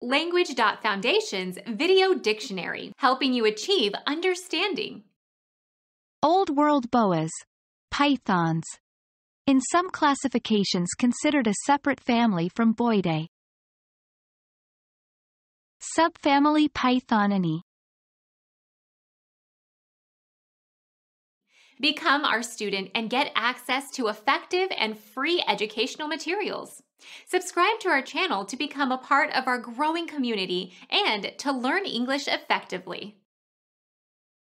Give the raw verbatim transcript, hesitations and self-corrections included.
Language.Foundation's Video Dictionary, helping you achieve understanding. Old World boas, pythons. In some classifications considered a separate family from Boidae. Subfamily Pythoninae. Become our student and get access to effective and free educational materials. Subscribe to our channel to become a part of our growing community and to learn English effectively.